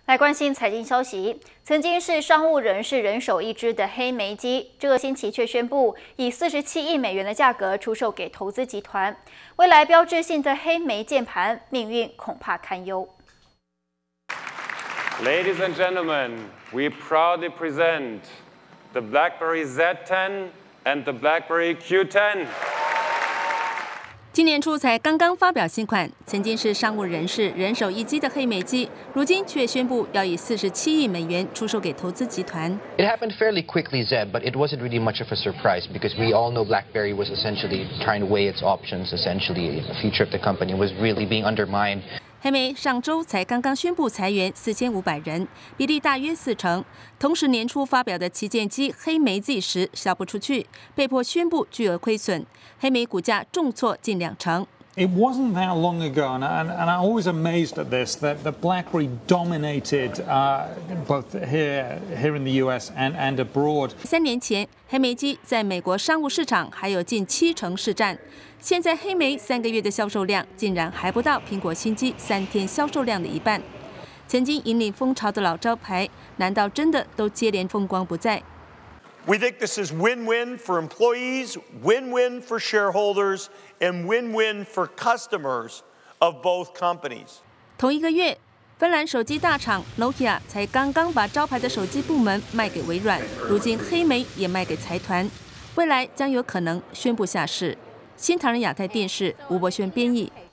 来关心财经消息，曾经是商务人士人手一只的黑莓机，这个星期却宣布以47亿美元的价格出售给投资集团。未来标志性的黑莓键盘命运恐怕堪忧。 Ladies and gentlemen, we proudly present the BlackBerry Z10 and the BlackBerry Q10. 今年初才刚刚发表新款，曾经是商务人士人手一机的黑莓机，如今却宣布要以47亿美元出售给投资集团。 It happened fairly quickly, Zeb, but it wasn't really much of a surprise because we all know BlackBerry was essentially trying to weigh its options. Essentially, the future of the company was really being undermined. 黑莓上周才刚刚宣布裁员4500人，比例大约40%。同时年初发表的旗舰机黑莓 Z10销不出去，被迫宣布巨额亏损，黑莓股价重挫近20%。 It wasn't that long ago, and I'm always amazed at this, that BlackBerry dominated both here in the US and abroad. 3年前，黑莓机在美国商务市场还有近70%市占，现在黑莓3个月的销售量竟然还不到苹果新机3天销售量的一半。曾经引领风潮的老招牌，难道真的都接连风光不再？ We think this is win-win for employees, win-win for shareholders, and win-win for customers of both companies. 同一个月，芬兰手机大厂 Nokia 才刚刚把招牌的手机部门卖给微软，如今黑莓也卖给财团，未来将有可能宣布下市。新唐人亚太电视吴博轩编译。